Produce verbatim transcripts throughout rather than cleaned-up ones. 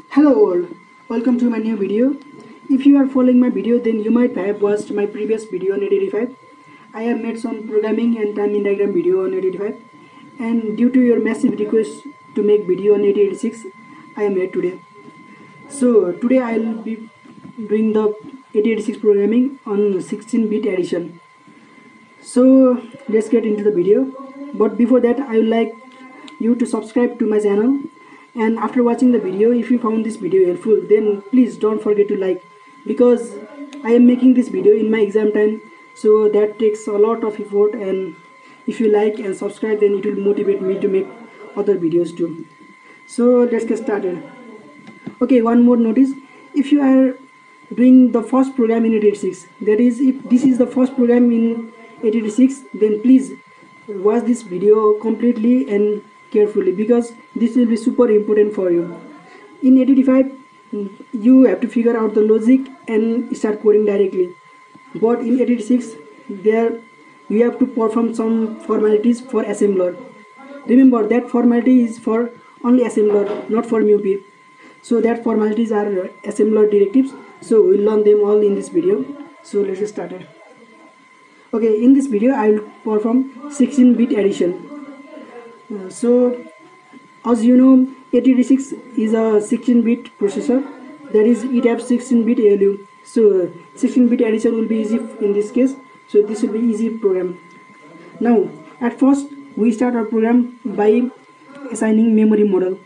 Hello all, welcome to my new video. If you are following my video, then you might have watched my previous video on eight eighty-five. I have made some programming and timing diagram video on eight eighty-five, and due to your massive request to make video on eight eighty-six, I am here today. So today I will be doing the eight eighty-six programming on sixteen bit addition. So let's get into the video. But before that, I would like you to subscribe to my channel. And after watching the video, if you found this video helpful, then please don't forget to like, because I am making this video in my exam time, so that takes a lot of effort, and if you like and subscribe, then it will motivate me to make other videos too. So let's get started. Okay, one more notice: if you are doing the first program in eight eighty-six, that is, if this is the first program in eight eighty-six, then please watch this video completely and carefully, because this will be super important for you. In eight eighty-five, you have to figure out the logic and start coding directly, but in eight eighty-six, there you have to perform some formalities for assembler. Remember that formality is for only assembler, not for M U P. So that formalities are assembler directives, so we'll learn them all in this video. So let's get started. Okay, in this video I will perform sixteen bit addition. Uh, so as you know, eight eighty-six is a sixteen bit processor, that is, it has sixteen bit A L U. So sixteen bit addition will be easy in this case, so this will be easy program. Now at first we start our program by assigning memory model.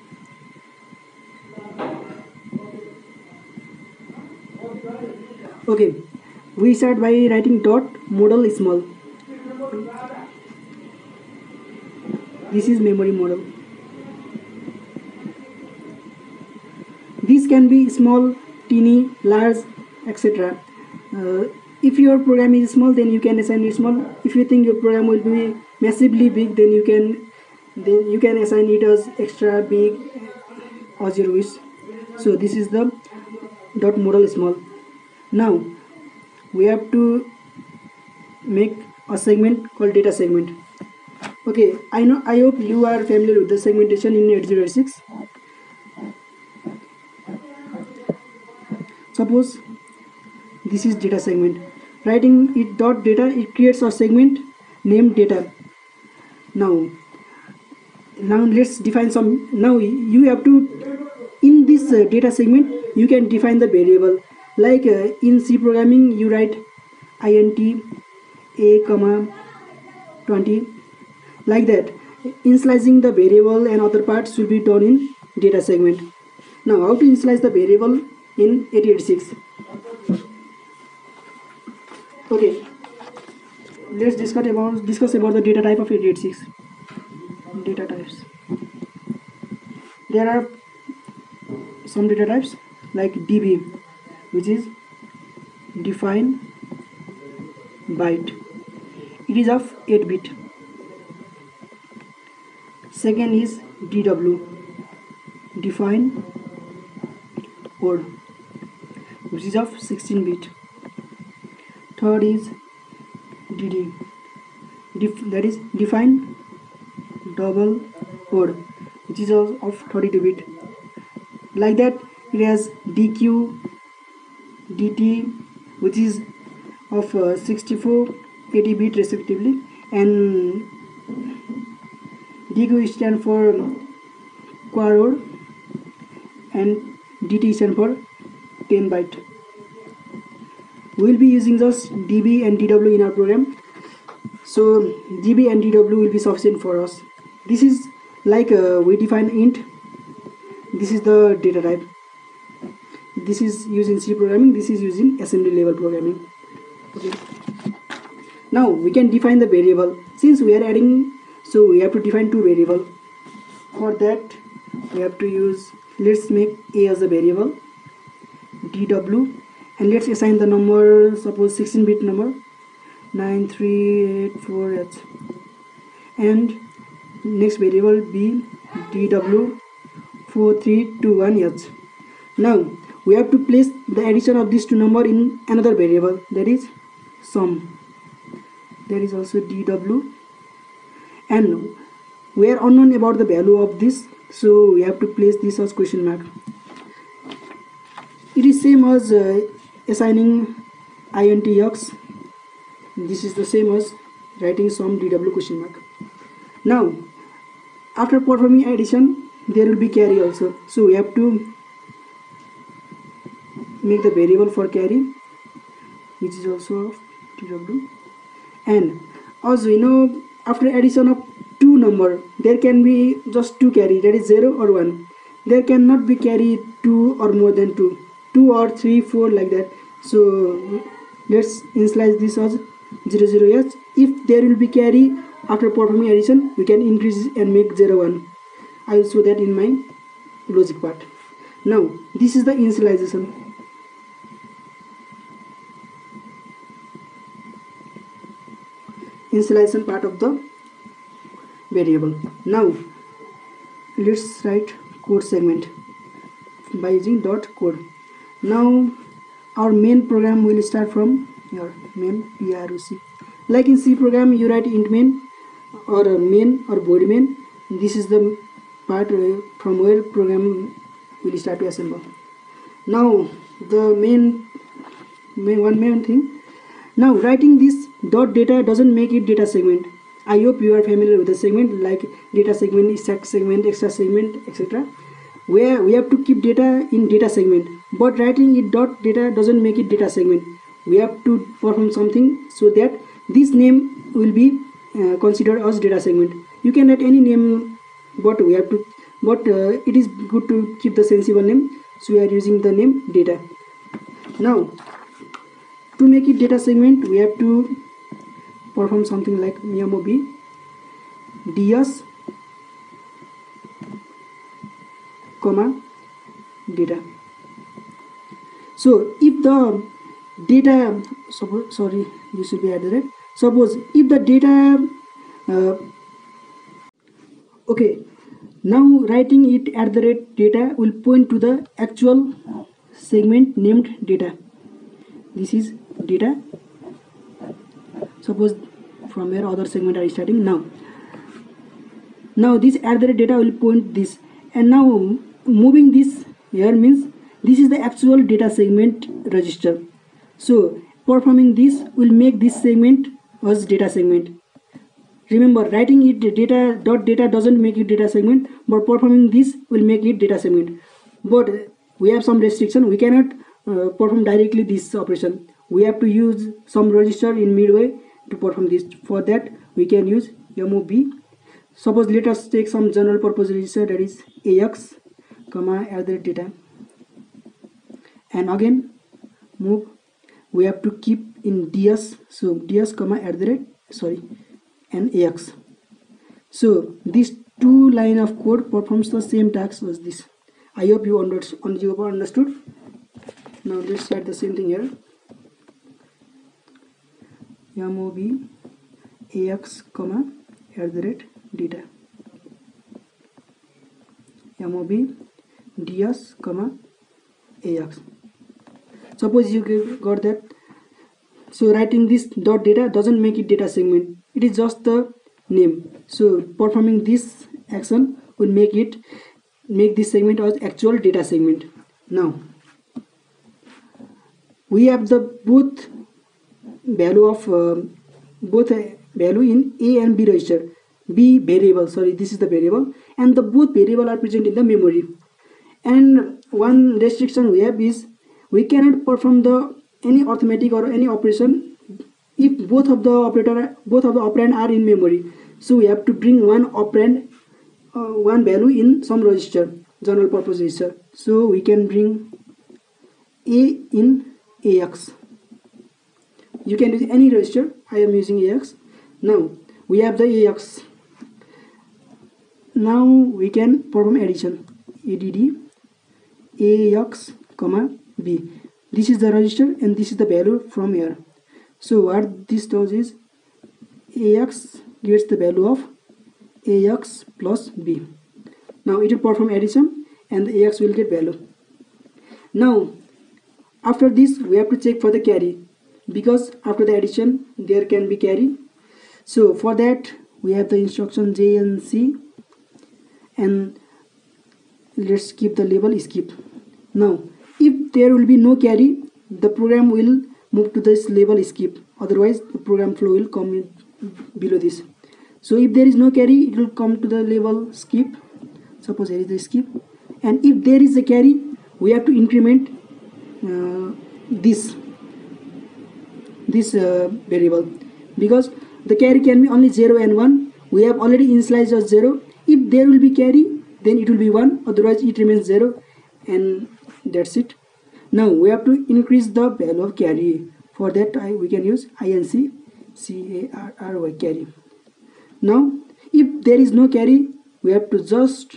Okay, we start by writing dot model small. This is memory model. These can be small, teeny, large, et cetera. Uh, if your program is small, then you can assign it small. If you think your program will be massively big, then you can then you can assign it as extra big, as your wish. So this is the dot model small. Now we have to make a segment called data segment. Okay, I know I hope you are familiar with the segmentation in eight oh eight six. Suppose this is data segment. Writing it dot data, it creates a segment named data. Now, now let's define some. Now you have to, in this uh, data segment, you can define the variable. Like uh, in C programming, you write int a comma twenty. Like that. Initializing the variable and other parts will be done in data segment. Now how to initialize the variable in eight eighty-six? Okay, let's discuss about discuss about the data type of eight eighty-six. Data types. There are some data types like D B, which is define byte. It is of eight bit. Second is D W, define word, which is of sixteen bit. Third is D D, def, that is define double word, which is of thirty-two bit. Like that, it has D Q, D T, which is of uh, sixty-four, eighty bit respectively, and D Q stands for quad and D T stands for ten byte. We will be using just D B and D W in our program, so D B and D W will be sufficient for us. This is like uh, we define int. This is the data type. This is used in C programming. This is used in assembly level programming. Okay. Now we can define the variable. Since we are adding, so we have to define two variables. For that, we have to use, let's make a as a variable, D W, and let's assign the number, suppose sixteen bit number, nine three eight four H, and next variable be D W four three two one H. Now we have to place the addition of these two numbers in another variable, that is sum. There is also D W, and we are unknown about the value of this, so we have to place this as question mark. it is same as uh, assigning intx. This is the same as writing some dw question mark. Now after performing addition there will be carry also, so we have to make the variable for carry, which is also of dw. And as we know, after addition of two number there can be just two carry, that is zero or one. There cannot be carry two or more than two, two or three, four, like that. So let's initialize this as zero zero h. If there will be carry after performing addition, we can increase and make zero one. I will show that in my logic part. Now this is the initialization. Initialization part of the variable. Now let's write code segment by using dot code. Now our main program will start from your main proc. Like in C program you write int main or main or void main. This is the part from where program will start to assemble. Now the main, main one main thing. Now writing this dot data doesn't make it data segment. I hope you are familiar with the segment, like data segment, stack segment, extra segment, et cetera. Where we have to keep data in data segment, but writing it dot data doesn't make it data segment. We have to perform something so that this name will be uh, considered as data segment. You can write any name, but we have to, but uh, it is good to keep the sensible name. So we are using the name data. Now to make it data segment, we have to perform something like mob ds comma data. So if the data, suppose, sorry, this should be at the rate. Suppose if the data, uh, okay, now writing it at the rate data will point to the actual segment named data. This is data. Suppose from where other segment are starting. Now now this at the rate data will point this, and now moving this here means this is the actual data segment register. So performing this will make this segment as data segment. Remember, writing it data dot data doesn't make it data segment, but performing this will make it data segment. But we have some restriction. We cannot uh, perform directly this operation. We have to use some register in midway to perform this. For that we can use mob. Suppose let us take some general purpose register, that is ax comma at the data, and again move. We have to keep in ds, so ds comma at the rate, sorry, and ax. So these two line of code performs the same task as this. I hope you understood. Now let's write the same thing here. mob ax comma at the rate data, mob ds comma ax. Suppose you got that. So writing this dot data doesn't make it data segment, it is just the name. So performing this action will make it make this segment as actual data segment. Now we have the both value of uh, both uh, value in A and B register. B variable, sorry, this is the variable, and the both variable are present in the memory. And one restriction we have is we cannot perform the any arithmetic or any operation if both of the operator both of the operand are in memory. So we have to bring one operand, uh, one value in some register, general purpose register. So we can bring A in ax. You can use any register. I am using ax. Now we have the ax. Now we can perform addition. Add ax comma b. This is the register and this is the value from here. So what this does is ax gets the value of ax plus b. Now it will perform addition and the ax will get value. Now after this we have to check for the carry, because after the addition there can be carry. So for that we have the instruction J and C, and let's keep the label skip. Now if if there will be no carry, the program will move to this level skip, otherwise the program flow will come in below this. So if there is no carry, it will come to the level skip. Suppose here is the skip, and if there is a carry, we have to increment uh, this this uh, variable, because the carry can be only zero and one. We have already initialized as zero. If there will be carry, then it will be one, otherwise it remains zero, and that's it. Now we have to increase the value of carry. For that I, we can use inc C A R R Y, carry. Now if there is no carry, we have to just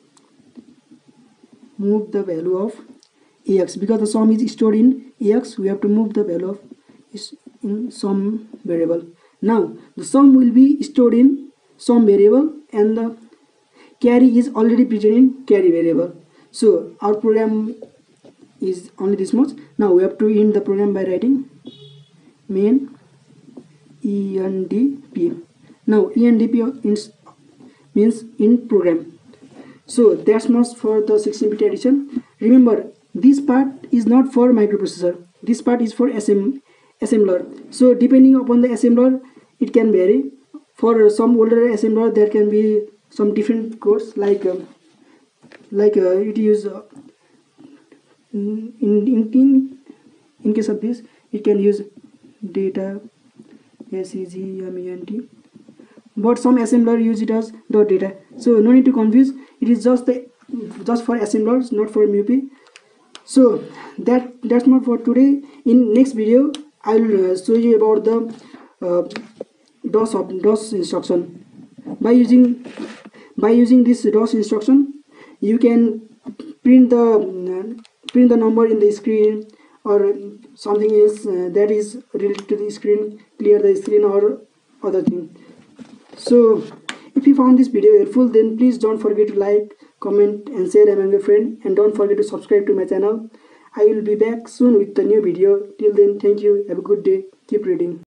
move the value of ax, because the sum is stored in ax. We have to move the value of in sum variable. Now the sum will be stored in sum variable, and the carry is already present in carry variable. So our program is only this much. Now we have to end the program by writing main endp. Now endp means in program. So that's much for the sixteen bit addition. Remember, this part is not for microprocessor. This part is for assembler. So depending upon the assembler, it can vary. For some older assembler, there can be some different codes, like uh, like uh, it use uh, in, in in in case of this, it can use data assembler, but some assembler use it as dot data. So no need to confuse. It is just the just for assemblers, not for M U P. So that that's not for today. In next video, I will uh, show you about the uh, DOS of DOS instruction. By using by using this DOS instruction, you can print the uh, print the number in the screen, or something else uh, that is related to the screen, clear the screen, or other thing. So if you found this video helpful, then please don't forget to like, comment and share among your friends, and don't forget to subscribe to my channel. I will be back soon with the new video. Till then, thank you, have a good day, keep reading.